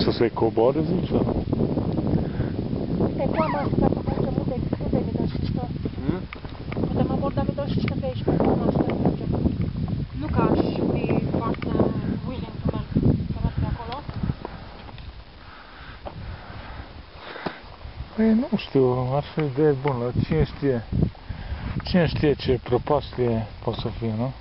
să se coboare, zice? Pe coama asta, că facem unde mi dă și stă. Putem aborda mi dă și stă pe aici, pe coama asta mergem. Nu ca și pe partea Wellington, că merg pe acolo. Păi nu știu, ar fi idee bună, cine știe? Cine știe ce prăpastie poate să fie, nu?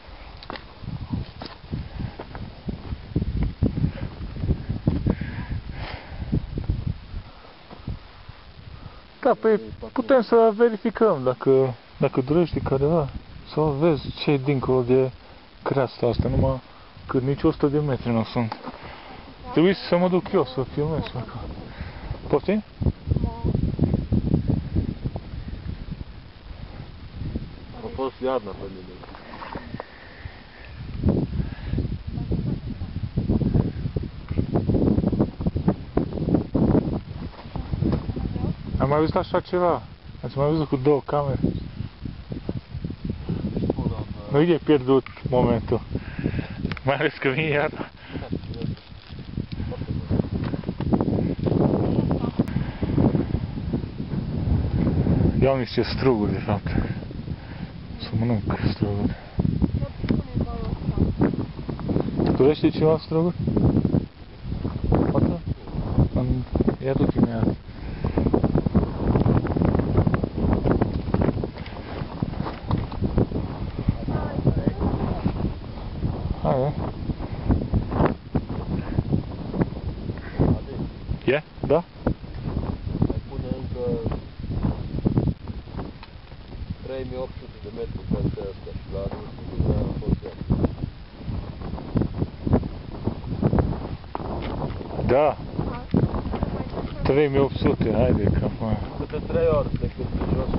Da, păi putem să verificăm dacă dorește careva să vezi ce e dincolo de creasta asta, numai că nici 100 de metri nu sunt. Trebuie să mă duc eu să filmez acolo. Poftim? A fost iarna pe mine. Am mai văzut așa ceva. Ați mai văzut cu două camere? Nu e pierdut momentul. Mai ales că vine iarna. Iau niște struguri, de fapt. Să mănânc struguri. Dorește ceva struguri? Poate? Ia duc imediat. Hai, e? Da? Mai pune încă 3800 de metri peste astea și la anul a fost iarna. Da. 3800, haide că acum. Câte 3 ori de când de jos.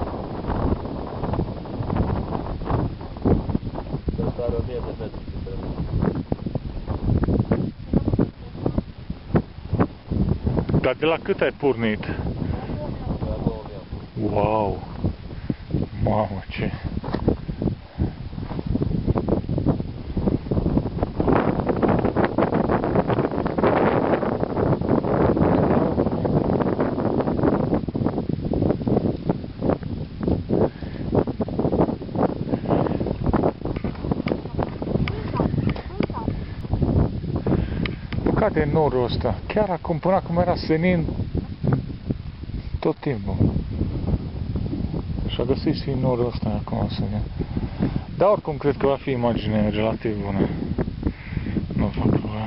Asta are 1000 de metri de trebuie. Dar de la cât ai pornit? De la 2000. Wow! Mamă, ce... Cade norul ăsta. Chiar acum, până acum era senin tot timpul. Și-a găsit și norul ăsta acum senin. Dar oricum cred că va fi imagine relativ bună. Nu fac probleme.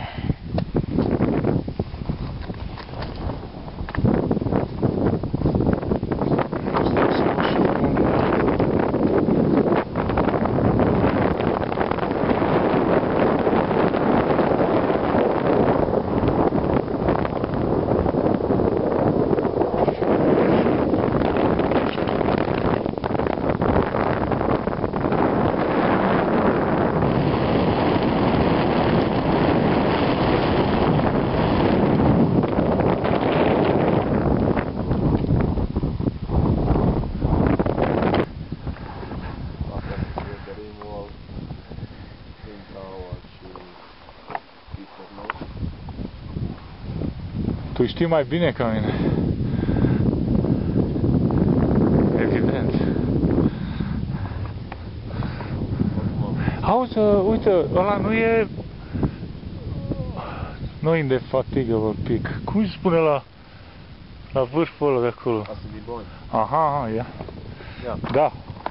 Tu știi mai bine ca mine. Evident. Auzi, uite, ăla nu e... Nu indefatigable peak. Cum îi spune la vârful ăla de acolo? Assiniboine. Aha, ia. Ia. Da.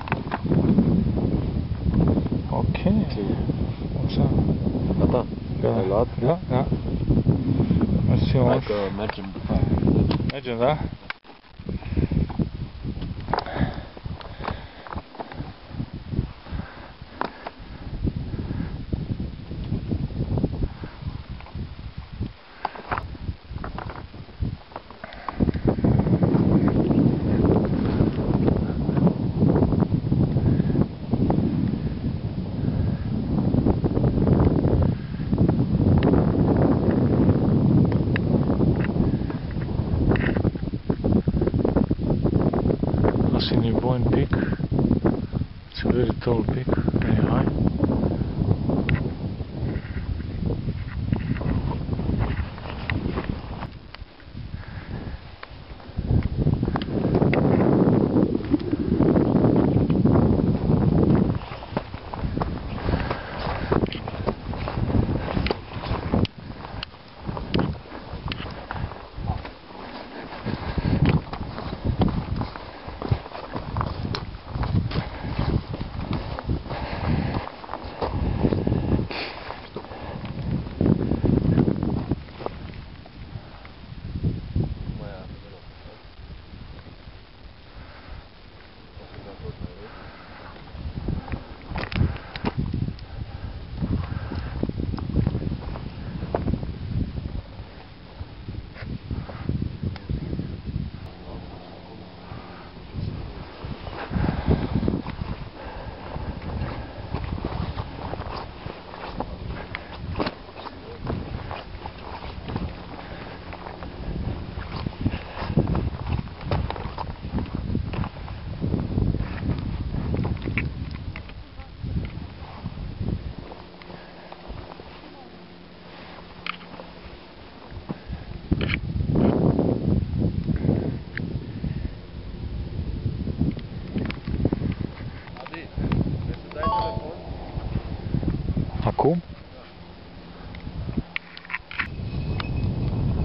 Ok. Așa. Gata? Da. Ai luat? Da, da. Mersi, Hai că mergem după aia. Mergem, da? Assiniboine Peak. It's a very tall peak, very high.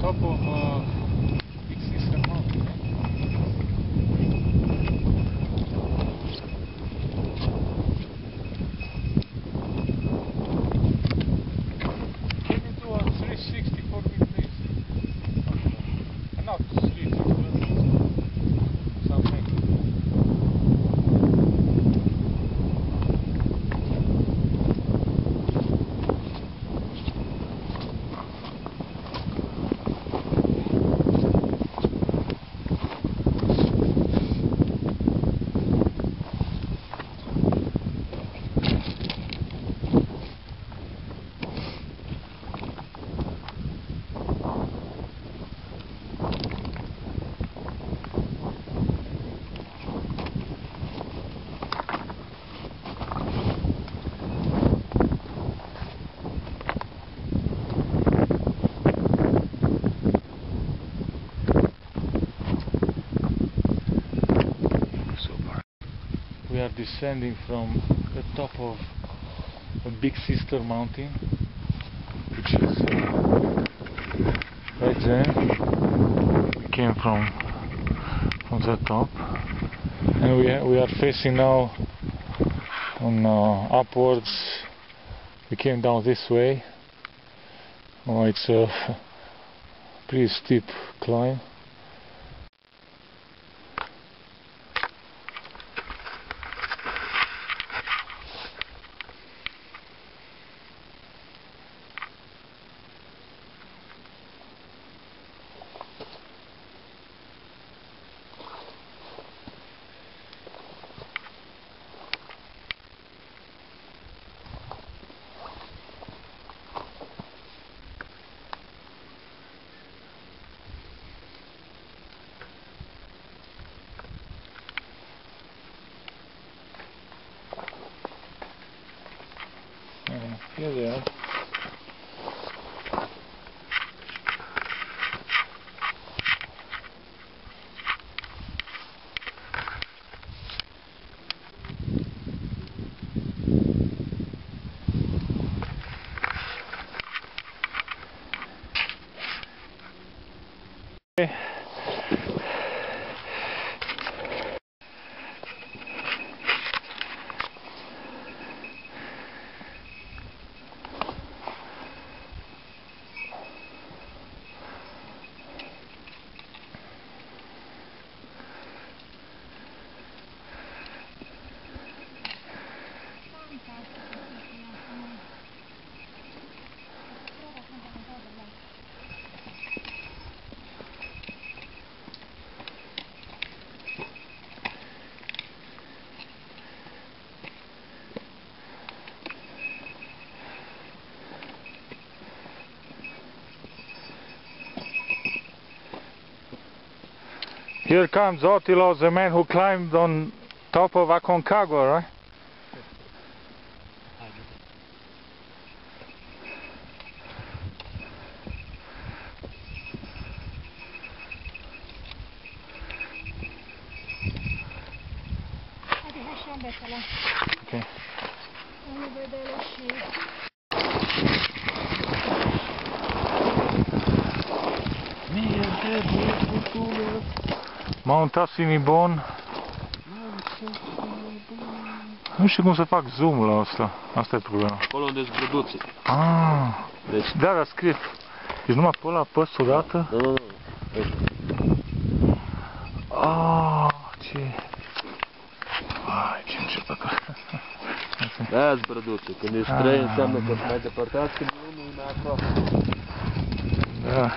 top of Big Sister Mountain. Came into a 360 for me, please. Not 360, but something. We are descending from the top of a Big Sister Mountain, which is right there. We came from the top, and we are facing now on upwards. We came down this way. Oh, it's a pretty steep climb. Here they are. Okay. Here comes Attila, the man who climbed on top of Aconcagua, right? Okay. Mount Assinibon. Nu știu cum să fac zoom la asta. Asta e problema. Acolo unde sunt produții. Ah, Deci, da, scrie. Deci numai pe ăla apăs odată? nu. Ah, ce... Ai, ce începător. Aia-s brăduțe. Când ești 3 înseamnă că sunt mai depărtați, când unul e mai aproape. Da.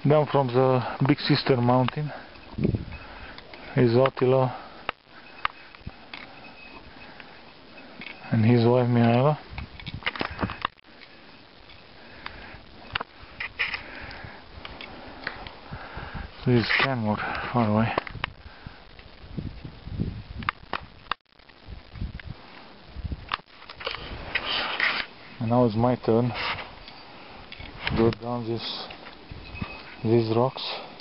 Down from the Big Sister mountain is Attila and his wife Mihaela. This is Canmore, far away. And now it's my turn to go down these rocks.